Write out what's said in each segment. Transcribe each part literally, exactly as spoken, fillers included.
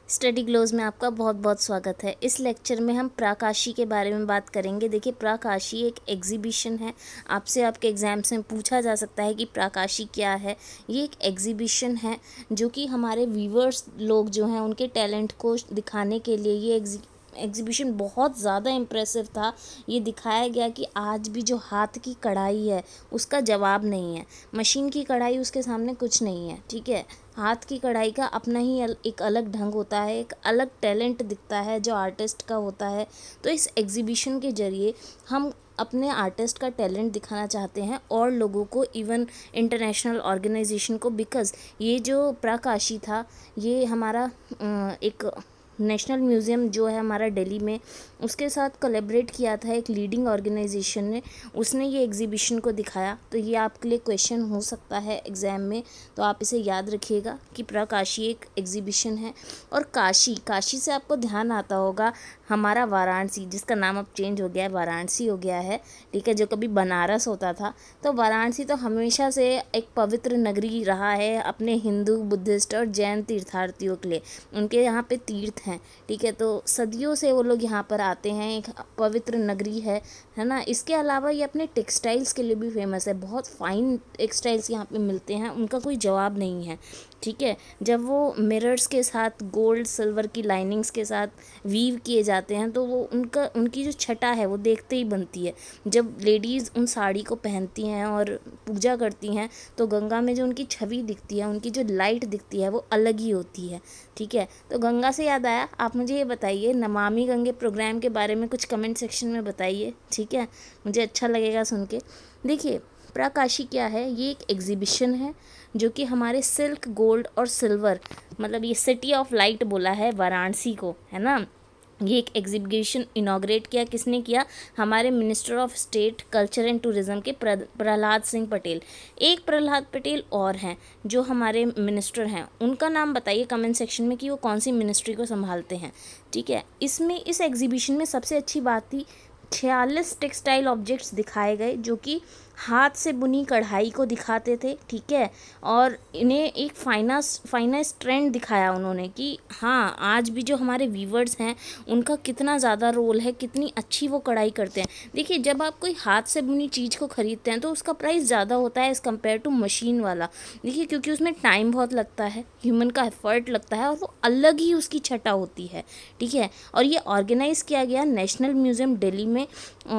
Study glows में आपका बहुत बहुत स्वागत है। इस लेक्चर में हम प्राकाशी के बारे में बात करेंगे। देखिए, प्राकाशी एक एग्जीबिशन है। आपसे आपके एग्जाम्स में पूछा जा सकता है कि प्राकाशी क्या है। ये एक एग्जीबिशन है जो कि हमारे व्यूअर्स लोग जो हैं उनके टैलेंट को दिखाने के लिए ये एग्जी एग्जीबिशन बहुत ज़्यादा इम्प्रेसिव था। ये दिखाया गया कि आज भी जो हाथ की कढ़ाई है उसका जवाब नहीं है, मशीन की कढ़ाई उसके सामने कुछ नहीं है। ठीक है, हाथ की कढ़ाई का अपना ही एक अलग ढंग होता है, एक अलग टैलेंट दिखता है जो आर्टिस्ट का होता है। तो इस एग्जीबिशन के ज़रिए हम अपने आर्टिस्ट का टैलेंट दिखाना चाहते हैं और लोगों को, इवन इंटरनेशनल ऑर्गेनाइजेशन को, बिकॉज़ ये जो प्राकाशी था ये हमारा एक नेशनल म्यूज़ियम जो है हमारा दिल्ली में, उसके साथ कोलैबोरेट किया था एक लीडिंग ऑर्गेनाइजेशन ने, उसने ये एग्जीबिशन को दिखाया। तो ये आपके लिए क्वेश्चन हो सकता है एग्ज़ाम में, तो आप इसे याद रखिएगा कि प्राकाशी एक एग्जीबिशन है। और काशी, काशी से आपको ध्यान आता होगा हमारा वाराणसी, जिसका नाम अब चेंज हो गया है, वाराणसी हो गया है। ठीक है, जो कभी बनारस होता था। तो वाराणसी तो हमेशा से एक पवित्र नगरी रहा है अपने हिंदू, बुद्धिस्ट और जैन तीर्थार्थियों के लिए। उनके यहाँ पे तीर्थ हैं। ठीक है, तो सदियों से वो लोग यहाँ पर आते हैं, एक पवित्र नगरी है है ना। इसके अलावा ये अपने टेक्सटाइल्स के लिए भी फेमस है। बहुत फाइन टेक्सटाइल्स यहाँ पे मिलते हैं, उनका कोई जवाब नहीं है। ठीक है, जब वो मिरर्स के साथ गोल्ड सिल्वर की लाइनिंग्स के साथ वीव किए जाते हैं तो वो उनका उनकी जो छटा है वो देखते ही बनती है। जब लेडीज़ उन साड़ी को पहनती हैं और पूजा करती हैं तो गंगा में जो उनकी छवि दिखती है, उनकी जो लाइट दिखती है वो अलग ही होती है। ठीक है, तो गंगा से याद आया, आप मुझे ये बताइए नमामि गंगे प्रोग्राम के बारे में कुछ कमेंट सेक्शन में बताइए। ठीक है, मुझे अच्छा लगेगा सुन के। देखिए, प्राकाशी क्या है, ये एक एग्जीबिशन है जो कि हमारे सिल्क, गोल्ड और सिल्वर, मतलब ये सिटी ऑफ लाइट बोला है वाराणसी को, है ना। ये एक एग्जीबिशन इनाग्रेट किया, किसने किया? हमारे minister of state culture and tourism के प्रहलाद सिंह पटेल। एक प्रहलाद पटेल और हैं जो हमारे मिनिस्टर हैं, उनका नाम बताइए कमेंट सेक्शन में कि वो कौन सी मिनिस्ट्री को संभालते हैं। ठीक है, इसमें इस एग्जीबिशन में सबसे अच्छी बात थी छियालीस टेक्सटाइल ऑब्जेक्ट्स दिखाए गए जो कि हाथ से बुनी कढ़ाई को दिखाते थे। ठीक है, और इन्हें एक फाइनास फाइनेस्ट ट्रेंड दिखाया उन्होंने कि हाँ, आज भी जो हमारे वीवर्स हैं उनका कितना ज़्यादा रोल है, कितनी अच्छी वो कढ़ाई करते हैं। देखिए, जब आप कोई हाथ से बुनी चीज़ को ख़रीदते हैं तो उसका प्राइस ज़्यादा होता है एज़ कम्पेयर टू मशीन वाला। देखिए, क्योंकि उसमें टाइम बहुत लगता है, ह्यूमन का एफर्ट लगता है और वो अलग ही उसकी छटा होती है। ठीक है, और ये ऑर्गेनाइज़ किया गया नेशनल म्यूज़ियम दिल्ली में।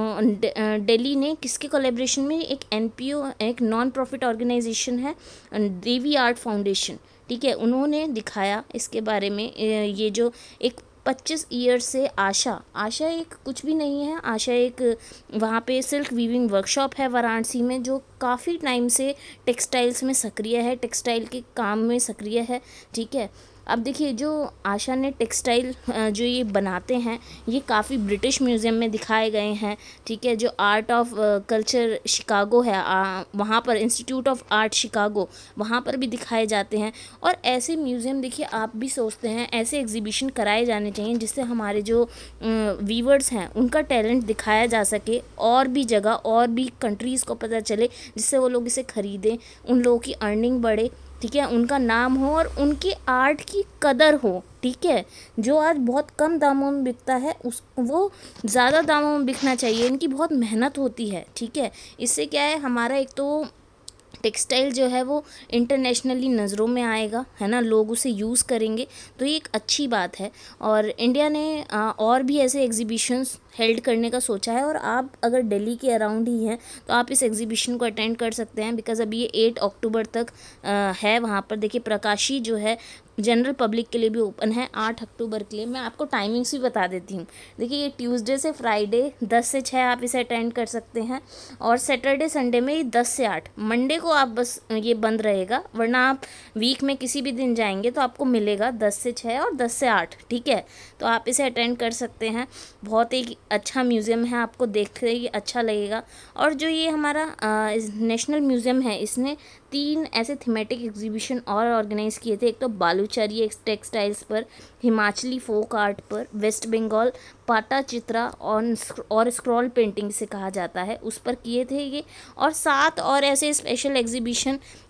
दिल्ली ने किसके कोलैबोरेशन में? एक एनपीओ, एक नॉन प्रॉफिट ऑर्गेनाइजेशन है, देवी आर्ट फाउंडेशन। ठीक है, उन्होंने दिखाया इसके बारे में। ये जो एक पच्चीस ईयर से आशा आशा एक कुछ भी नहीं है, आशा एक वहाँ पे सिल्क वीविंग वर्कशॉप है वाराणसी में, जो काफ़ी टाइम से टेक्सटाइल्स में सक्रिय है, टेक्सटाइल के काम में सक्रिय है। ठीक है, अब देखिए, जो आशा ने टेक्सटाइल जो ये बनाते हैं ये काफ़ी ब्रिटिश म्यूज़ियम में दिखाए गए हैं। ठीक है, जो आर्ट ऑफ कल्चर शिकागो है, आ, वहाँ पर इंस्टीट्यूट ऑफ आर्ट शिकागो, वहाँ पर भी दिखाए जाते हैं। और ऐसे म्यूज़ियम, देखिए, आप भी सोचते हैं ऐसे एग्जीबिशन कराए जाने चाहिए जिससे हमारे जो वीवर्स हैं उनका टैलेंट दिखाया जा सके, और भी जगह और भी कंट्रीज़ को पता चले, जिससे वो लोग इसे ख़रीदें, उन लोगों की अर्निंग बढ़े। ठीक है, उनका नाम हो और उनकी आर्ट की कदर हो। ठीक है, जो आज बहुत कम दामों में बिकता है उस वो ज़्यादा दामों में बिकना चाहिए। इनकी बहुत मेहनत होती है। ठीक है, इससे क्या है, हमारा एक तो टेक्सटाइल जो है वो इंटरनेशनली नज़रों में आएगा, है ना, लोग उसे यूज़ करेंगे, तो ये एक अच्छी बात है। और इंडिया ने आ, और भी ऐसे एग्जीबिशंस हेल्ड करने का सोचा है, और आप अगर दिल्ली के अराउंड ही हैं तो आप इस एग्जीबिशन को अटेंड कर सकते हैं, बिकॉज़ अभी ये आठ अक्टूबर तक आ, है वहाँ पर। देखिए, प्राकाशी जो है जनरल पब्लिक के लिए भी ओपन है आठ अक्टूबर के लिए। मैं आपको टाइमिंग्स भी बता देती हूँ। देखिए, ये ट्यूसडे से फ्राइडे दस से छः आप इसे अटेंड कर सकते हैं, और सैटरडे संडे में ये दस से आठ। मंडे को आप बस ये बंद रहेगा, वरना आप वीक में किसी भी दिन जाएंगे तो आपको मिलेगा दस से छः और दस से आठ। ठीक है, तो आप इसे अटेंड कर सकते हैं। बहुत एक अच्छा म्यूज़ियम है, आपको देख के ये अच्छा लगेगा। और जो ये हमारा नेशनल म्यूज़ियम है, इसने तीन ऐसे थीमेटिक एग्जीबिशन और ऑर्गेनाइज़ किए थे। एक तो बालूचारी टेक्सटाइल्स पर, हिमाचली फोक आर्ट पर, वेस्ट बंगाल पाटा चित्रा और और स्क्रॉल पेंटिंग से कहा जाता है, उस पर किए थे ये। और सात और ऐसे स्पेशल एग्जीबिशन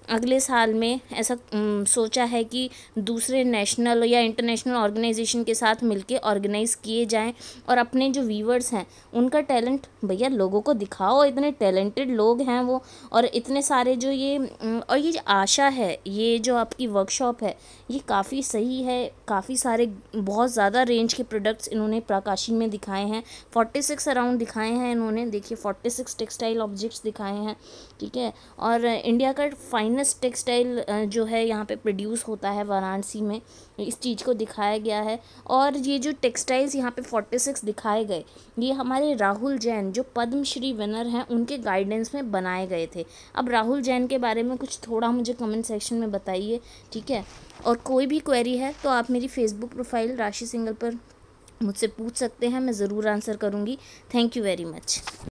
अगले साल में ऐसा उम, सोचा है कि दूसरे नेशनल या इंटरनेशनल ऑर्गेनाइजेशन के साथ मिलके ऑर्गेनाइज़ किए जाएं और अपने जो व्यूवर्स हैं उनका टैलेंट भैया लोगों को दिखाओ। इतने टैलेंटेड लोग हैं वो, और इतने सारे जो ये उम, और ये जो आशा है, ये जो आपकी वर्कशॉप है ये काफ़ी सही है। काफ़ी सारे बहुत ज़्यादा रेंज के प्रोडक्ट्स इन्होंने प्राकाशी में दिखाए हैं। फोर्टी सिक्स अराउंड दिखाए हैं इन्होंने, देखिए फोर्टी सिक्स टेक्सटाइल ऑब्जेक्ट्स दिखाए हैं, ठीक है। और इंडिया का फाइनेस्ट टेक्सटाइल जो है यहाँ पे प्रोड्यूस होता है वाराणसी में, इस चीज़ को दिखाया गया है। और ये जो टेक्सटाइल्स यहाँ पे फोर्टी सिक्स दिखाए गए, ये हमारे राहुल जैन जो पद्मश्री विनर हैं उनके गाइडेंस में बनाए गए थे। अब राहुल जैन के बारे में कुछ थोड़ा मुझे कमेंट सेक्शन में बताइए, ठीक है। और कोई भी क्वेरी है तो आप मेरी फेसबुक प्रोफाइल राशि सिंगल पर मुझसे पूछ सकते हैं, मैं ज़रूर आंसर करूँगी। Thank you very much.